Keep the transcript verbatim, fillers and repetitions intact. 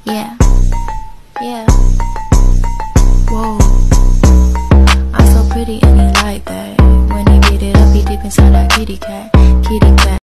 Yeah, yeah. Whoa, I'm so pretty and he like that. When he get it up, he deep inside that kitty cat, kitty cat.